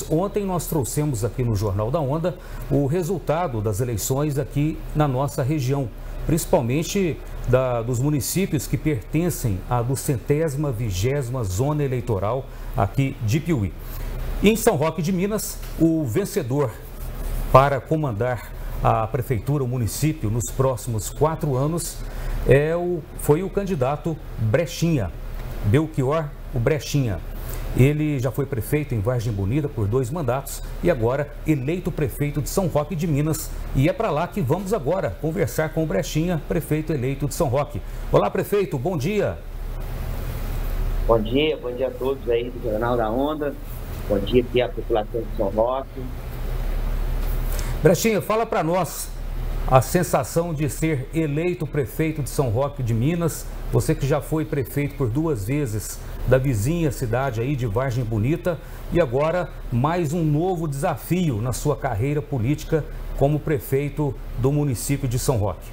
ouvintes, ontem nós trouxemos aqui no Jornal da Onda o resultado das eleições aqui na nossa região, principalmente dos municípios que pertencem à 220ª Zona Eleitoral aqui de Piauí. Em São Roque de Minas, o vencedor para comandar a prefeitura, o município, nos próximos 4 anos, foi o candidato Brechinha, Belchior o Brechinha. Ele já foi prefeito em Vargem Bonita por 2 mandatos e agora eleito prefeito de São Roque de Minas. E é para lá que vamos agora conversar com o Brechinha, prefeito eleito de São Roque. Olá, prefeito, bom dia. Bom dia a todos aí do Jornal da Onda. Bom dia aqui à população de São Roque. Brechinha, fala para nós a sensação de ser eleito prefeito de São Roque de Minas. Você que já foi prefeito por 2 vezes da vizinha cidade aí de Vargem Bonita e agora mais um novo desafio na sua carreira política como prefeito do município de São Roque.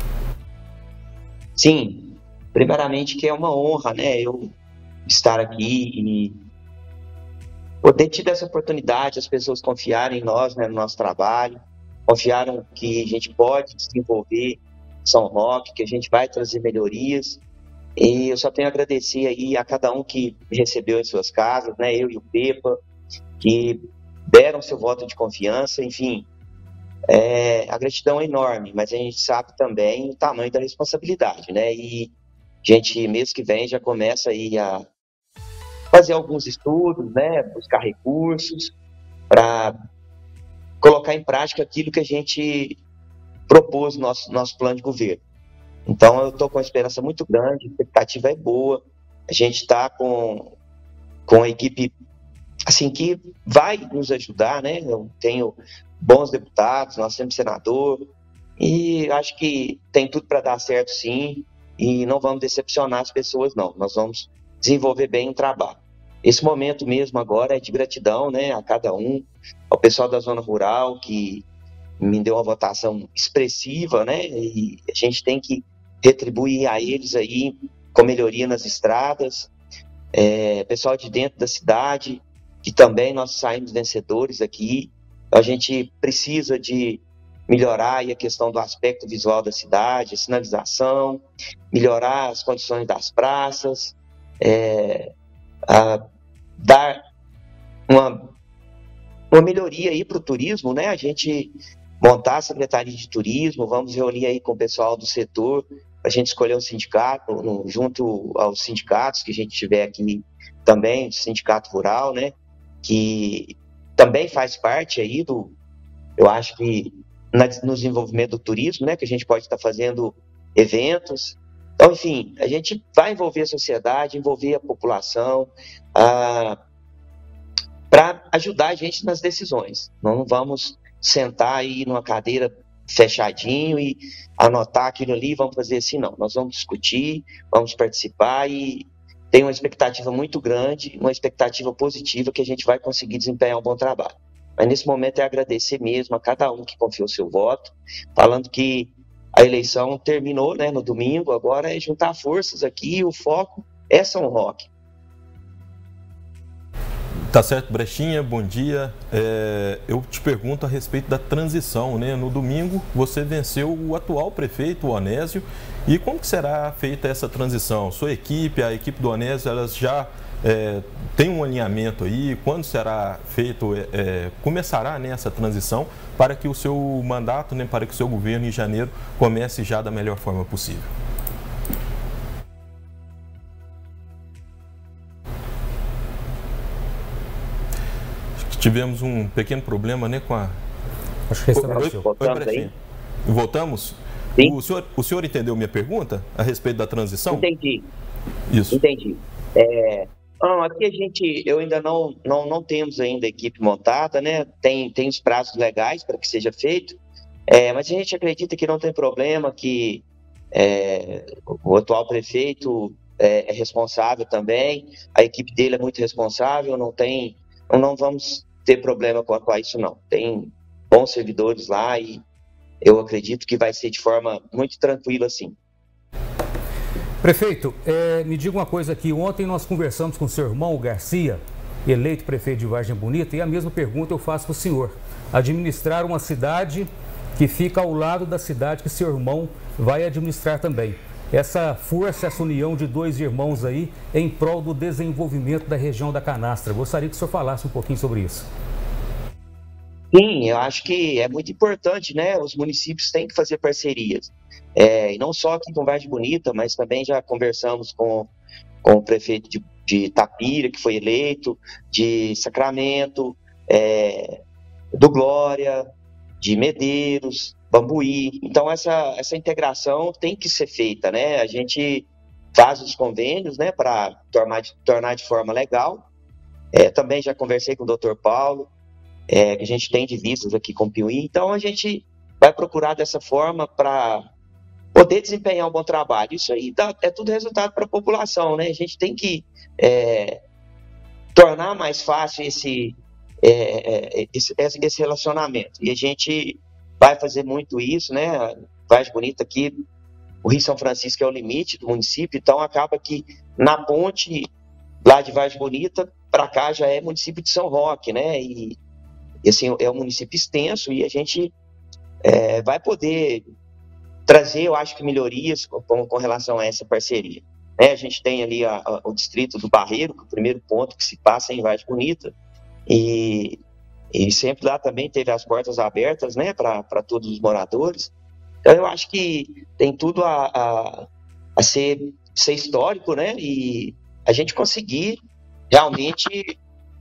Sim, primeiramente que é uma honra, né, eu estar aqui e poder ter essa oportunidade, as pessoas confiarem em nós, né, no nosso trabalho, confiaram que a gente pode desenvolver São Roque, que a gente vai trazer melhorias. E eu só tenho a agradecer aí a cada um que me recebeu em suas casas, né, eu e o Pepa, que deram seu voto de confiança, enfim. A gratidão é enorme, mas a gente sabe também o tamanho da responsabilidade, né, e a gente, mês que vem, já começa aí a fazer alguns estudos, né, buscar recursos para colocar em prática aquilo que a gente propôs no nosso plano de governo. Então, eu estou com uma esperança muito grande, a expectativa é boa, a gente está com a equipe assim, que vai nos ajudar, né? Eu tenho bons deputados, nós temos senador, e acho que tem tudo para dar certo, sim, e não vamos decepcionar as pessoas, não. Nós vamos desenvolver bem o trabalho. Esse momento mesmo agora é de gratidão, né, a cada um, ao pessoal da zona rural que me deu uma votação expressiva, né, e a gente tem que retribuir a eles aí com melhoria nas estradas, pessoal de dentro da cidade, que também nós saímos vencedores aqui. A gente precisa de melhorar aí a questão do aspecto visual da cidade, a sinalização, melhorar as condições das praças, dar uma melhoria aí para o turismo, né? A gente montar a Secretaria de Turismo, vamos reunir aí com o pessoal do setor, a gente escolher um sindicato, junto aos sindicatos que a gente tiver aqui também, o Sindicato Rural, né? Que também faz parte aí eu acho que no desenvolvimento do turismo, né? Que a gente pode estar fazendo eventos. Então, enfim, a gente vai envolver a sociedade, envolver a população, para ajudar a gente nas decisões. Nós não vamos sentar aí numa cadeira fechadinho e anotar aquilo ali e vamos fazer assim, não. Nós vamos discutir, vamos participar e tem uma expectativa muito grande, uma expectativa positiva que a gente vai conseguir desempenhar um bom trabalho. Mas nesse momento é agradecer mesmo a cada um que confiou seu voto, falando que a eleição terminou, né, no domingo, agora é juntar forças aqui e o foco é São Roque. Tá certo, Brechinha, bom dia. Eu te pergunto a respeito da transição, né? No domingo você venceu o atual prefeito, o Onésio, e como que será feita essa transição? Sua equipe, a equipe do Onésio, elas já tem um alinhamento aí? Quando será feito, começará, né, essa transição para que o seu mandato, né, para que o seu governo em janeiro comece já da melhor forma possível? Tivemos um pequeno problema, né, com a... Acho que restauração. Voltamos? Sim. O senhor entendeu minha pergunta a respeito da transição? Entendi. Isso. Entendi. Aqui eu ainda não temos ainda a equipe montada, né? Tem os prazos legais para que seja feito, mas a gente acredita que não tem problema, que o atual prefeito é responsável também, a equipe dele é muito responsável, não vamos ter problema com isso, não. Tem bons servidores lá e eu acredito que vai ser de forma muito tranquila, assim. Prefeito, me diga uma coisa aqui. Ontem nós conversamos com o seu irmão, o Garcia, eleito prefeito de Vargem Bonita, e a mesma pergunta eu faço para o senhor. Administrar uma cidade que fica ao lado da cidade que seu irmão vai administrar também. Essa força, essa união de dois irmãos aí em prol do desenvolvimento da região da Canastra. Gostaria que o senhor falasse um pouquinho sobre isso. Sim, eu acho que é muito importante, né? Os municípios têm que fazer parcerias. E não só aqui com Vargem Bonita, mas também já conversamos com o prefeito de Itapira, que foi eleito, de Sacramento, do Glória, de Medeiros, Bambuí. Então, essa integração tem que ser feita, né? A gente faz os convênios, né, para tornar de forma legal. Também já conversei com o Dr. Paulo, que a gente tem divisas aqui com o Piuí. Então, a gente vai procurar dessa forma para poder desempenhar um bom trabalho. Isso aí é tudo resultado para a população, né? A gente tem que tornar mais fácil esse relacionamento. E a gente vai fazer muito isso, né? Vargem Bonita aqui, o Rio São Francisco é o limite do município, então acaba que na ponte lá de Vargem Bonita para cá já é município de São Roque, né? E assim, é um município extenso e a gente vai poder trazer, eu acho que melhorias com relação a essa parceria. A gente tem ali o distrito do Barreiro, que é o primeiro ponto que se passa em Vargem Bonita, e sempre lá também teve as portas abertas, né, para todos os moradores. Então eu acho que tem tudo a ser histórico, né, e a gente conseguir realmente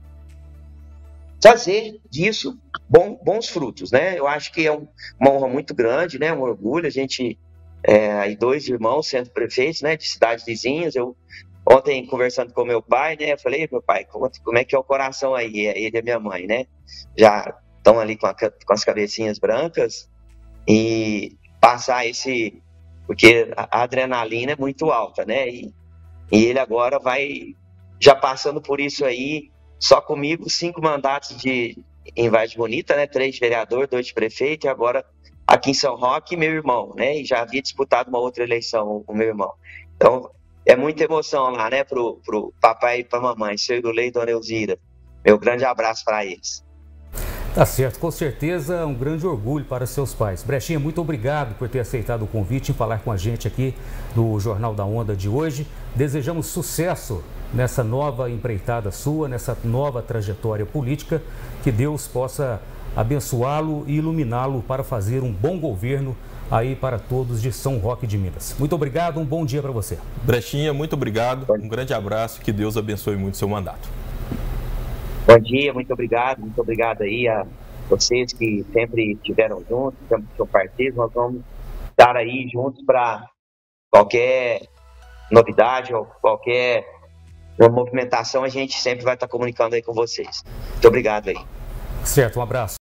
fazer disso bons frutos, né? Eu acho que é uma honra muito grande, né, um orgulho, a gente, aí dois irmãos sendo prefeitos, né, de cidades vizinhas. Eu ontem, conversando com meu pai, né, eu falei: meu pai, como é que é o coração aí? Ele e a minha mãe, né? Já estão ali com as cabecinhas brancas, e passar porque a adrenalina é muito alta, né? E ele agora vai já passando por isso aí, só comigo, 5 mandatos em Vargem Bonita, né? 3 de vereador, 2 de prefeito, e agora aqui em São Roque, meu irmão, né? E já havia disputado uma outra eleição, o meu irmão. Então, é muita emoção lá, né? Pro papai e pra mamãe, seu Irulei e Dona Elzira. Meu grande abraço para eles. Tá certo, com certeza um grande orgulho para seus pais. Brechinha, muito obrigado por ter aceitado o convite em falar com a gente aqui do Jornal da Onda de hoje. Desejamos sucesso nessa nova empreitada sua, nessa nova trajetória política, que Deus possa abençoá-lo e iluminá-lo para fazer um bom governo aí para todos de São Roque de Minas. Muito obrigado, um bom dia para você. Brechinha, muito obrigado, um grande abraço, que Deus abençoe muito o seu mandato. Bom dia, muito obrigado aí a vocês que sempre estiveram juntos, sempre são parceiros. Nós vamos estar aí juntos para qualquer novidade ou qualquer movimentação, a gente sempre vai estar comunicando aí com vocês. Muito obrigado aí. Certo, um abraço.